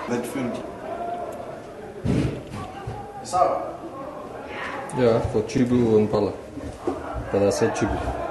That frente. Sawa? Ja, voor Chibu en Palla. Para ser Chibu.